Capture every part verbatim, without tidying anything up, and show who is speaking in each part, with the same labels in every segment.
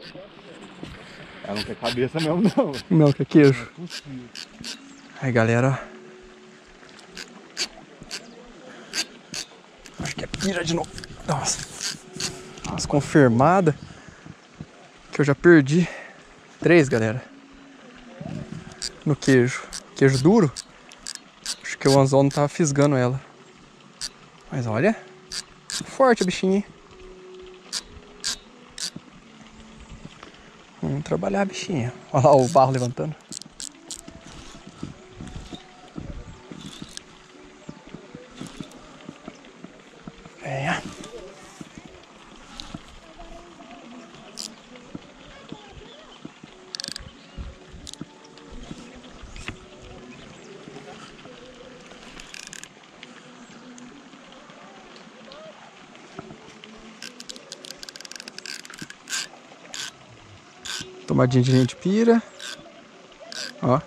Speaker 1: Ela não quer cabeça mesmo, não.
Speaker 2: Não, quer queijo. Aí, galera, ó. Acho que é pira de novo. Nossa. Nossa, confirmada. Que eu já perdi três, galera. No queijo. Queijo duro. Acho que o anzol não tava fisgando ela. Mas olha. Forte a bichinha. Vamos trabalhar a bichinha. Olha lá o barro levantando. Venha. Tomadinha de linha de pira. Ó.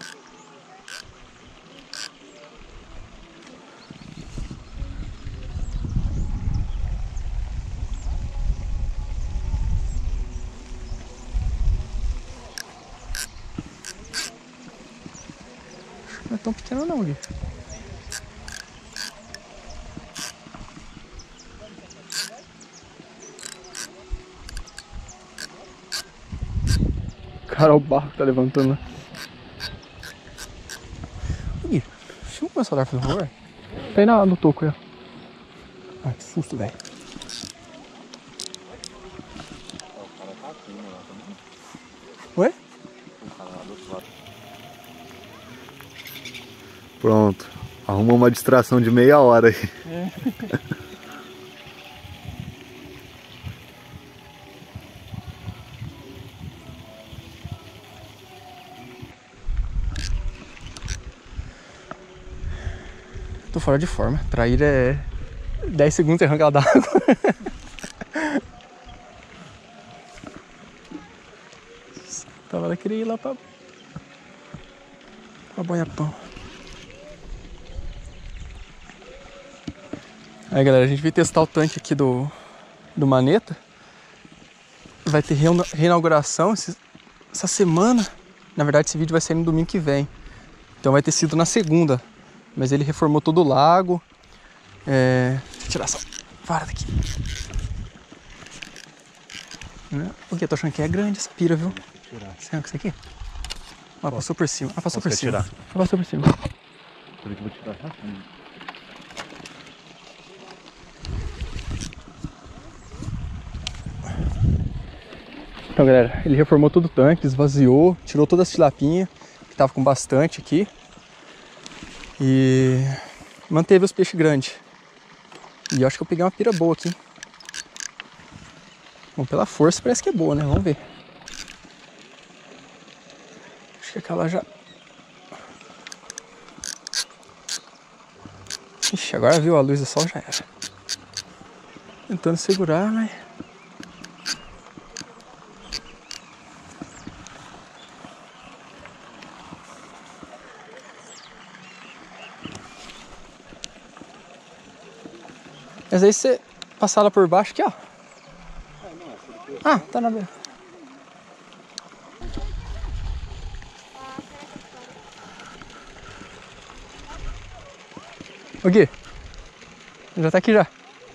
Speaker 2: Não é tão pequeno não, Gui. Cara, o barco que tá levantando lá. Ih, deixa eu começar a olhar, por favor. Tá aí na, no toco aí, ó. Ai, que susto, velho. Oi?
Speaker 1: Pronto. Arruma uma distração de meia hora aí. É.
Speaker 2: Tô fora de forma. Traíra é dez segundos e arranca ela d'água. Tava ela queria ir lá pra... pra Boiapão. Aí, galera, a gente veio testar o tanque aqui do, do Maneta. Vai ter reinauguração esse, essa semana. Na verdade, esse vídeo vai sair no domingo que vem. Então vai ter sido na segunda. Mas ele reformou todo o lago. É... Deixa eu tirar essa vara daqui. O que? Eu tô achando que é grande essa pira, viu? Você arranca isso aqui? Ah, passou por cima. Ah, passou por cima. Tirar? Ah, passou por cima.
Speaker 1: Por que eu vou tirar rapidinho.
Speaker 2: Então, galera, ele reformou todo o tanque, esvaziou, tirou toda a tilapinha, que tava com bastante aqui. E manteve os peixes grandes. E eu acho que eu peguei uma pira boa aqui. Bom, pela força parece que é boa, né? Vamos ver. Acho que aquela já... Ixi, agora viu a luz do sol, já era. Tentando segurar, mas... Mas aí você passar lá por baixo aqui, ó. Ah, tá na beira. Ô Gui, já tá aqui já.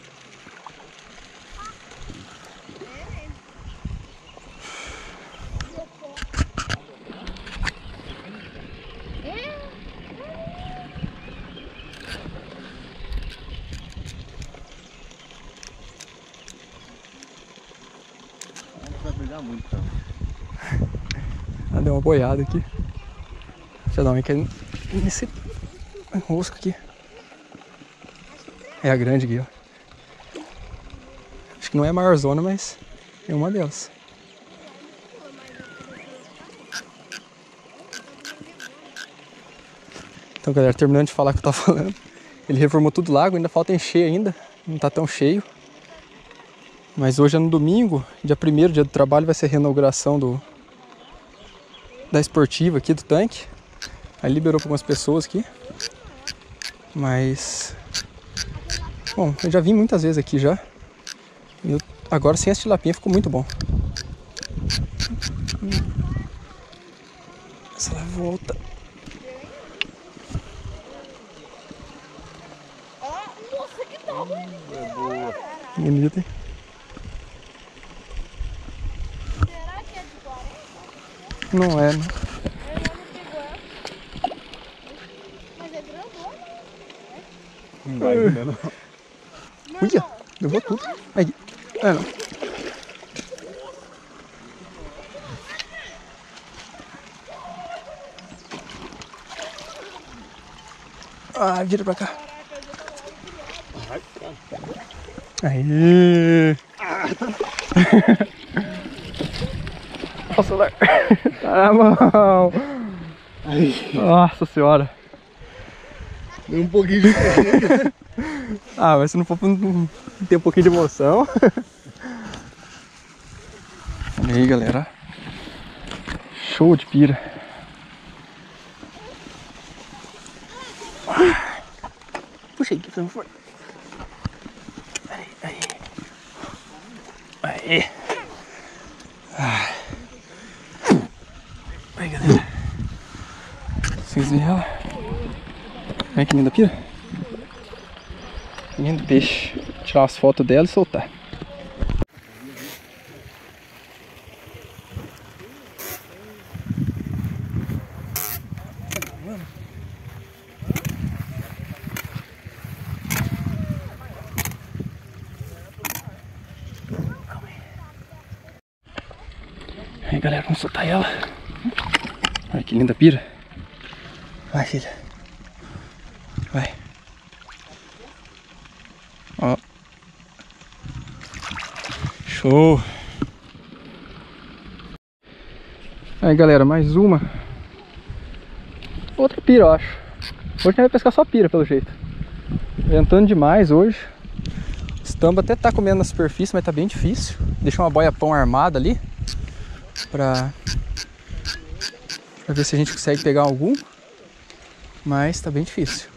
Speaker 1: Muito, cara.
Speaker 2: Ah, deu uma boiada aqui. Deixa eu dar uma aqui nesse enrosco aqui. É a grande aqui, ó. Acho que não é a maior zona, mas é uma delas. Então, galera, terminando de falar o que eu tava falando, ele reformou tudo o lago, ainda falta encher ainda, não tá tão cheio. Mas hoje é no domingo, dia primeiro, dia do trabalho, vai ser a reinauguração do, da esportiva aqui do tanque. Aí liberou para algumas pessoas aqui. Mas... Bom, eu já vim muitas vezes aqui já. E eu, agora sem as tilapinhas ficou muito bom. Se ela volta.
Speaker 3: Nossa, que top!
Speaker 1: É boa.
Speaker 2: Bonita, hein?
Speaker 3: Será que é de quarenta?
Speaker 2: Não é, não.
Speaker 3: Meu irmão não pegou ela. Mas é grandona.
Speaker 1: Não vai ainda não.
Speaker 2: Uia, levou tudo. Aí. É, não. Ah, vira pra cá. Aí. Olha o celular. Tá na mão. Nossa senhora.
Speaker 1: Deu um pouquinho de
Speaker 2: Ah, mas se não for pra não ter um pouquinho de emoção. Olha aí, galera. Show de pira. Puxa aí, por favor. Aí, aí. Aí. Aí, galera. Vocês viram ela? Olha que linda pira. Lindo peixe. Vou tirar umas fotos dela e soltar. Aí, galera, vamos soltar ela. Olha que linda pira. Vai, filha. Vai. Ó. Show. Aí, galera, mais uma. Outra pira, eu acho. Hoje a gente vai pescar só pira, pelo jeito. Ventando demais hoje. Os tambos até tá comendo na superfície, mas tá bem difícil. Deixa uma boia pão armada ali. Pra... pra ver se a gente consegue pegar algum. Mas tá bem difícil.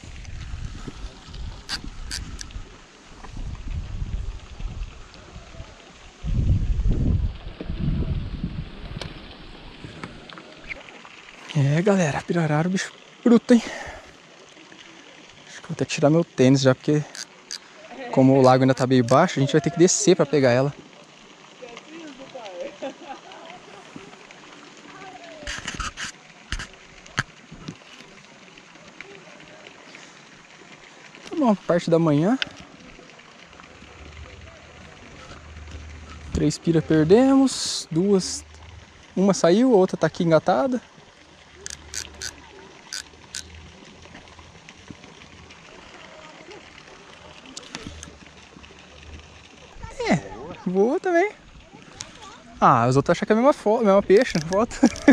Speaker 2: É, galera, pirarara, o bicho bruto, hein? Acho que vou até tirar meu tênis já, porque como o lago ainda tá meio baixo, a gente vai ter que descer pra pegar ela. Tá bom, parte da manhã. Três piras perdemos, duas, uma saiu, a outra tá aqui engatada. É, boa também. Ah, os outros acham que é a mesma, fo mesma peixe, foto.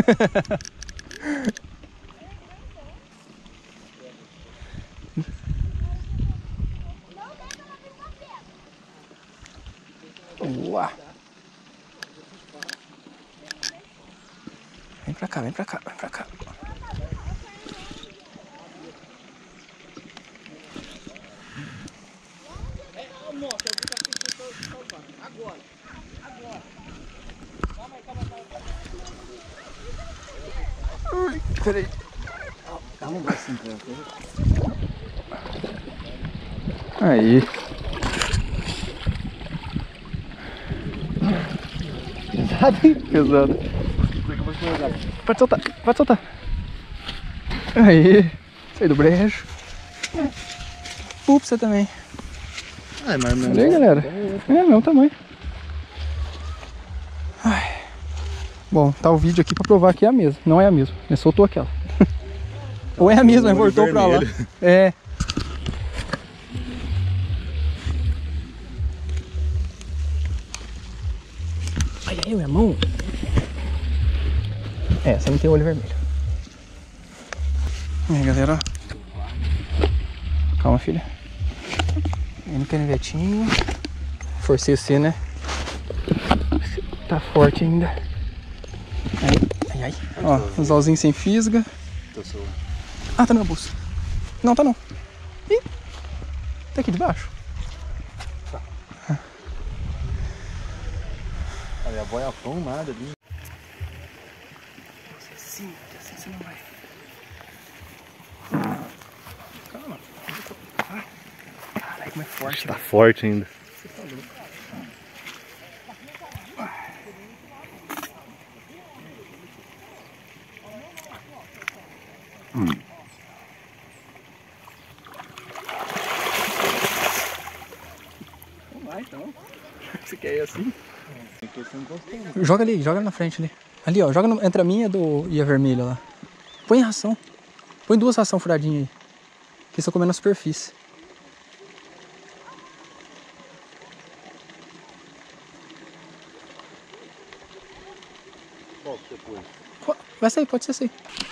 Speaker 2: Boa. Vem pra cá, vem pra cá, vem pra cá.
Speaker 3: Agora. Agora. Calma aí, calma aí.
Speaker 2: Ui, peraí.
Speaker 1: Calma um bracinho pra
Speaker 2: Aí.
Speaker 1: Pesado, hein?
Speaker 2: Pesado. Pode soltar, pode soltar. Aí. Sai do brejo. Pô, pra você também.
Speaker 1: É, mas não.
Speaker 2: Olha aí, galera. É, mesmo tamanho. Ai. Bom, tá o vídeo aqui pra provar que é a mesma. Não é a mesma. Ele soltou aquela. Ou é a mesma, mas voltou pra lá. É. Ai, ai, minha mão. É, essa não tem olho vermelho. Aí, galera. Calma, filha. Vem no canivetinho. Forcei você, né? Tá forte ainda. Ai, ai, ai. Ó, anzolzinho sem fisga. Ah, tá na bolsa. Não, tá não. Ih, tá aqui debaixo.
Speaker 1: Olha, a boia pão nada ali.
Speaker 2: assim, que assim você não vai. Calma. Vai. Caralho, como é forte.
Speaker 1: Tá forte ainda.
Speaker 2: Você tá louco.
Speaker 1: Hum.
Speaker 2: Vamos lá então. Você quer ir assim? Joga ali, joga na frente ali. Ali ó, joga no, entre a minha do, e a vermelha lá. Põe ração. Põe duas ração furadinhas aí. Que estão comendo na superfície.
Speaker 1: Qual que você pôs?
Speaker 2: Vai sair, pode ser sair.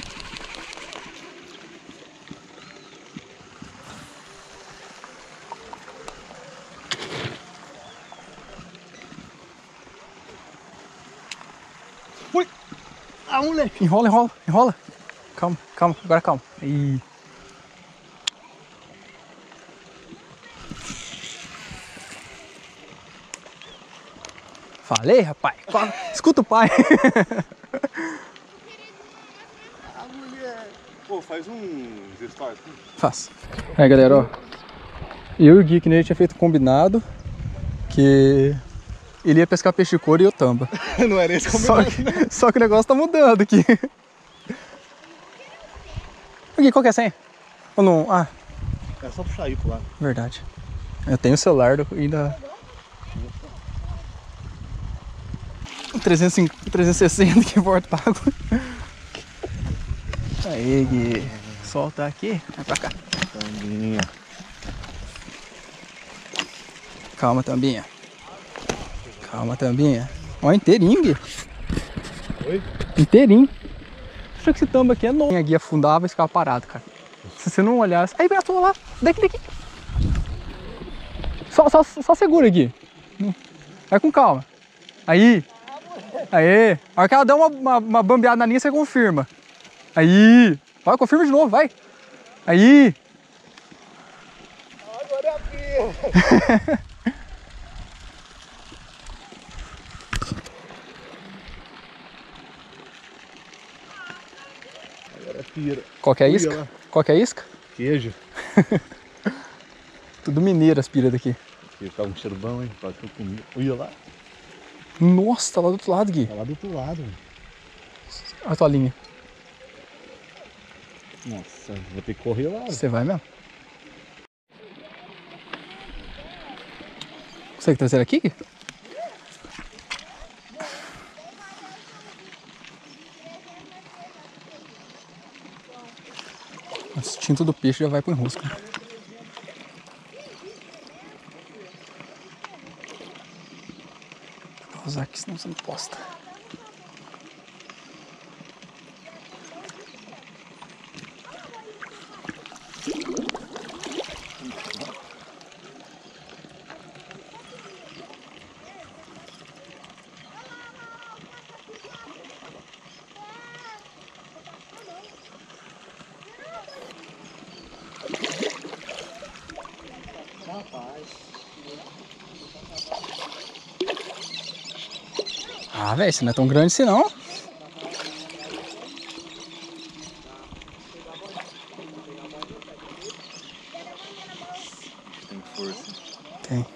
Speaker 2: Ui! Ah, moleque! Enrola, enrola, enrola. Calma, calma, agora calma. Aí. Falei, rapaz. Escuta o pai.
Speaker 1: A mulher. Pô, faz uns stories.
Speaker 2: Faço. Aí, galera, ó. Eu e o Gui, que nem ele tinha feito combinado, que ele ia pescar peixe cor e eu tamba.
Speaker 1: Não era esse
Speaker 2: Só
Speaker 1: combinado.
Speaker 2: que, só que o negócio tá mudando aqui. O Gui, qual que é a senha? Ou não? Ah,
Speaker 1: É só puxar aí pro lado.
Speaker 2: verdade. Eu tenho o celular do, ainda. trezentos e cinquenta, trezentos e sessenta que importa pago. Aí, Gui. Solta aqui. Vai pra cá.
Speaker 1: Tambinha.
Speaker 2: Calma, Tambinha. Calma, Tambinha. Ó, inteirinho, Gui.
Speaker 1: Oi?
Speaker 2: Inteirinho. Acho que esse tamba aqui é novo. A guia afundava e ficava parado, cara. Se você não olhasse... Aí, braço lá. Daqui, daqui. Só, só, só segura aqui. Vai com calma. Aí. Aí. A hora que ela dá uma, uma, uma bambeada na linha, você confirma. Aí. Vai, confirma de novo, vai. Aí.
Speaker 1: Agora é aqui. Agora é pira.
Speaker 2: Qual que é a
Speaker 1: Ui,
Speaker 2: isca?
Speaker 1: olha lá.
Speaker 2: Qual que é a isca?
Speaker 1: Queijo.
Speaker 2: Tudo mineiro as piras daqui.
Speaker 1: Aqui tá um cheiro bom, hein? Pode que eu comi. Olha lá.
Speaker 2: Nossa, tá lá do outro lado, Gui.
Speaker 1: Tá lá do outro lado, velho.
Speaker 2: Olha a tua linha.
Speaker 1: Nossa, vou ter que correr lá.
Speaker 2: Você vai mesmo? Consegue trazer aqui, Gui? O instinto do peixe já vai pro enrosco. Vou usar aqui, senão você não posta. Ah, velho, você não é tão grande assim não.
Speaker 1: Tem força.
Speaker 2: Tem.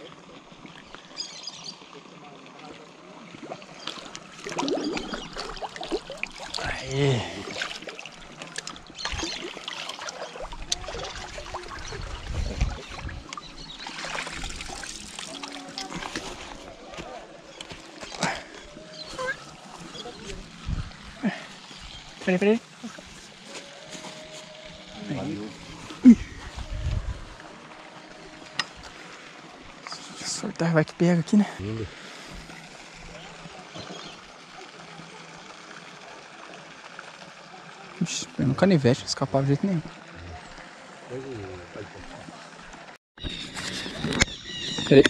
Speaker 2: Aí. Peraí, peraí.
Speaker 1: Valeu.
Speaker 2: Soltar, vai que pega aqui, né?
Speaker 1: Lindo.
Speaker 2: Ixi, eu no canivete, não escapava de jeito nenhum. Peraí.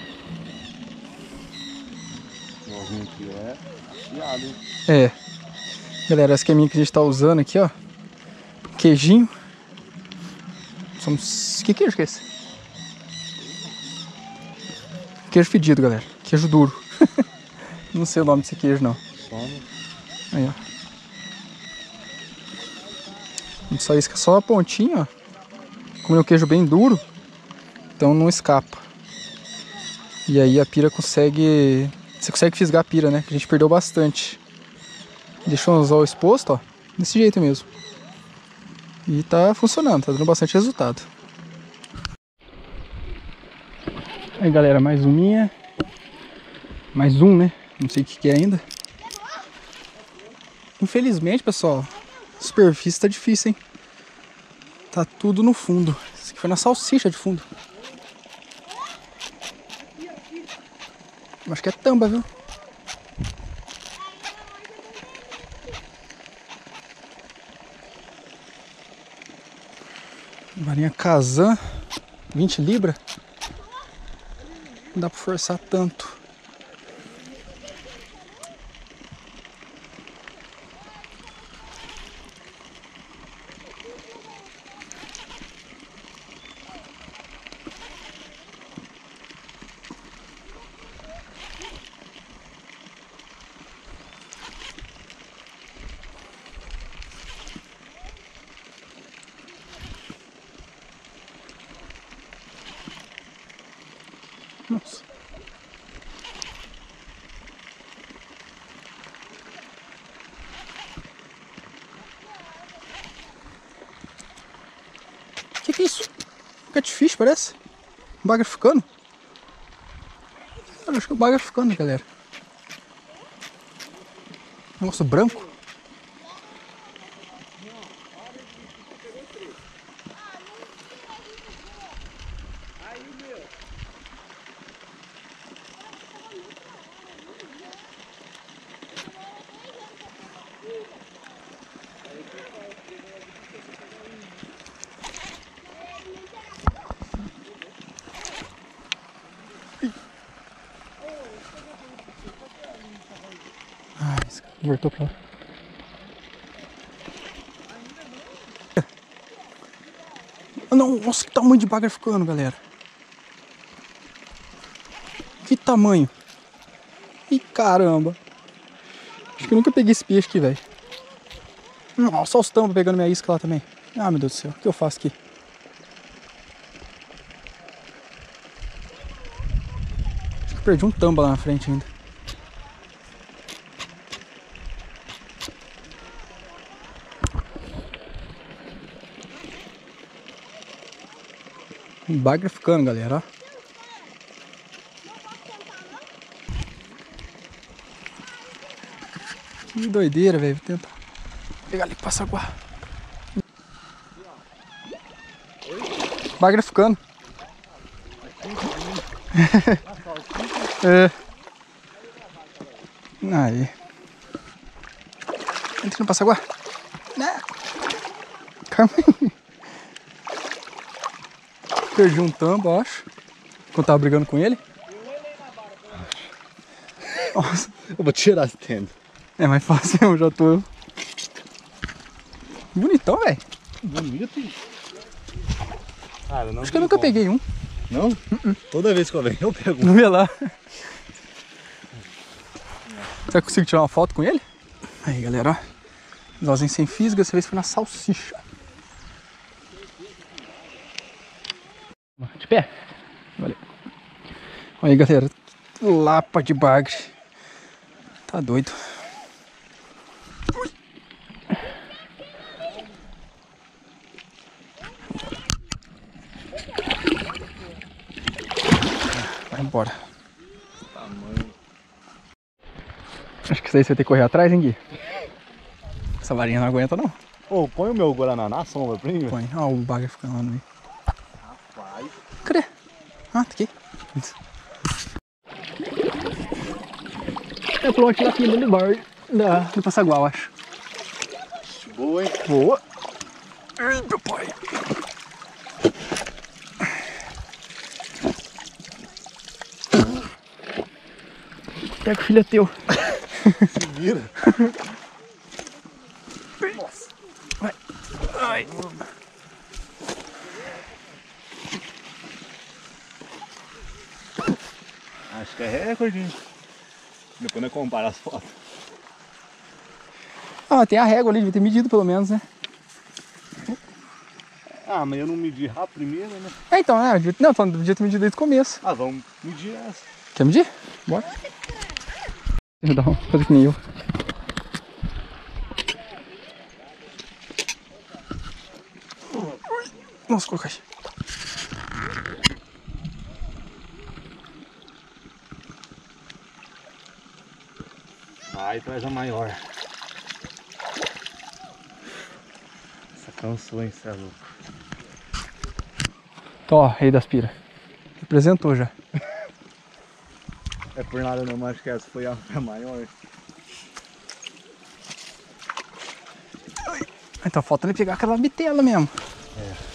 Speaker 1: O nozinho aqui é afiado, hein?
Speaker 2: É. Galera, o esqueminha que a gente tá usando aqui, ó. Queijinho. Somos... Que queijo que é esse? Queijo fedido, galera. Queijo duro. Não sei o nome desse queijo, não. Aí, ó. Só isca só a pontinha, ó. Como é um queijo bem duro, então não escapa. E aí a pira consegue... Você consegue fisgar a pira, né? Que a gente perdeu bastante. Deixou o anzol exposto, ó. Desse jeito mesmo. E tá funcionando, tá dando bastante resultado. Aí, galera, mais uminha. Mais um, né? Não sei o que que é ainda. Infelizmente, pessoal, a superfície tá difícil, hein? Tá tudo no fundo. Isso aqui foi na salsicha de fundo. Acho que é tamba, viu? Varinha Kazan, vinte libras. Não dá pra forçar tanto. Nossa. Que que é isso? Catfish, parece? Bagre africano? Eu acho que é o bagre africano, galera. Negócio branco. Ah, voltou pra lá. Ah, não, nossa, que tamanho de bagre africano, galera. Que tamanho. Ih, caramba. Acho que eu nunca peguei esse peixe aqui, velho. Nossa, olha os tambos pegando minha isca lá também. Ah, meu Deus do céu, o que eu faço aqui? Acho que eu perdi um tamba lá na frente ainda. Um bagre africano, galera, ó. Que doideira, velho. Vou tentar pegar ali, passa água. Bagre africano. É. Aí. Entra no passa água. Calma aí. Perdi um tambo, acho. Quando tava brigando com ele. Nossa.
Speaker 1: Eu vou tirar esse tênis.
Speaker 2: É mais fácil, eu já tô. Bonitão, velho.
Speaker 1: Bonito. Cara, não
Speaker 2: acho que eu nunca como. peguei um.
Speaker 1: Não? Uh-uh. Toda vez que eu venho, eu pego um.
Speaker 2: Não vê lá. Será que eu consigo tirar uma foto com ele? Aí, galera, ó. Anzolzinho sem fisga, dessa vez foi na salsicha. De pé. Valeu. Olha aí, galera. Lapa de bagre. Tá doido. Ui. Vai embora. Acho que isso aí você vai ter que correr atrás, hein, Gui? Essa varinha não aguenta, não.
Speaker 1: Ô, põe o meu Guaraná na sombra pra mim.
Speaker 2: Põe. Ó, o bagre ficando lá no meio. Cadê? Ah, tá aqui. É pulou aqui na fila do bar da, do Passagual, acho.
Speaker 1: Boa, hein?
Speaker 2: Boa. Ai, meu pai. Pega o filho é teu.
Speaker 1: Se vira.
Speaker 2: Ai.
Speaker 1: Acho que é recorde, hein? Depois nós compara as fotos.
Speaker 2: Ah, tem a régua ali, devia ter medido pelo menos, né?
Speaker 1: Ah, mas eu não medi rápido primeiro, né?
Speaker 2: É, então, né? Devia, não, tô, devia ter medido desde o começo.
Speaker 1: Ah, vamos medir essa.
Speaker 2: Quer medir? Bora. Deixa eu dar uma coisa que nem eu. Nossa, colocar aí.
Speaker 1: Vai, traz a maior. Essa cansou, hein, cê é louco.
Speaker 2: Tó, rei das pira. Representou já.
Speaker 1: É por nada não, mas acho que essa foi a maior.
Speaker 2: Então falta ele pegar aquela bitela mesmo.
Speaker 1: É.